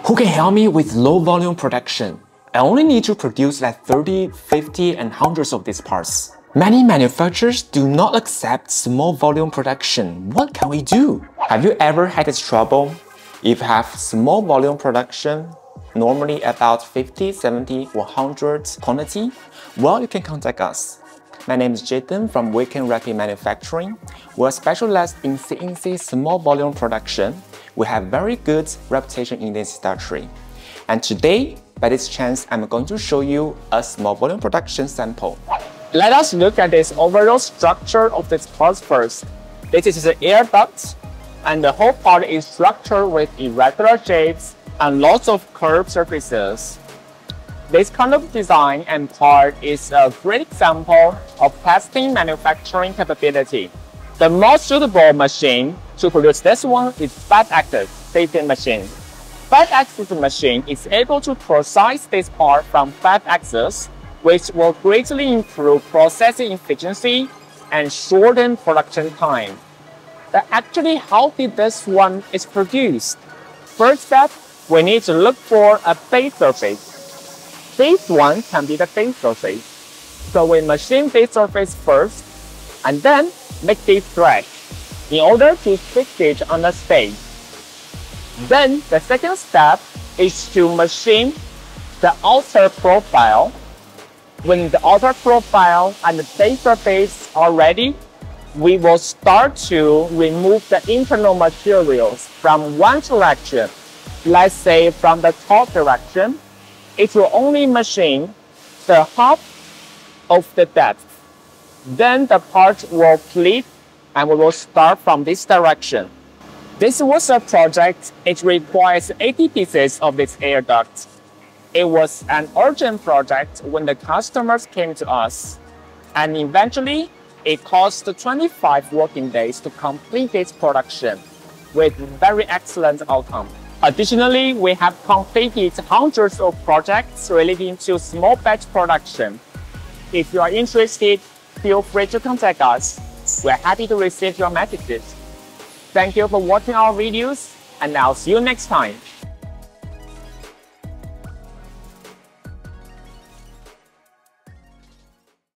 Who can help me with low volume production? I only need to produce like 30, 50 and hundreds of these parts. Many manufacturers do not accept small volume production. What can we do? Have you ever had this trouble? If you have small volume production, normally about 50, 70 or 100 quantity, well, you can contact us. My name is Jaden from WayKen Rapid Manufacturing. We're specialized in CNC small volume production. We have very good reputation in this industry. And today, by this chance, I'm going to show you a small volume production sample. Let us look at this overall structure of this part first. This is the air duct, and the whole part is structured with irregular shapes and lots of curved surfaces. This kind of design and part is a great example of testing manufacturing capability. The most suitable machine to produce this one is 5-axis CNC machine. 5-axis machine is able to process this part from 5 axes, which will greatly improve processing efficiency and shorten production time. Actually, how did this one is produced? First step, we need to look for a base surface. This one can be the base surface. So we machine this surface first, and then make this thread in order to fix it on the stage. Then the second step is to machine the outer profile. When the outer profile and the base surface are ready, we will start to remove the internal materials from one direction. Let's say from the top direction. It will only machine the half of the depth. Then the part will flip and we will start from this direction. This was a project. It requires 80 pieces of this air duct. It was an urgent project when the customers came to us. And eventually, it cost 25 working days to complete this production with very excellent outcome. Additionally, we have completed hundreds of projects relating to small batch production. If you are interested, feel free to contact us. We're happy to receive your messages. Thank you for watching our videos, and I'll see you next time.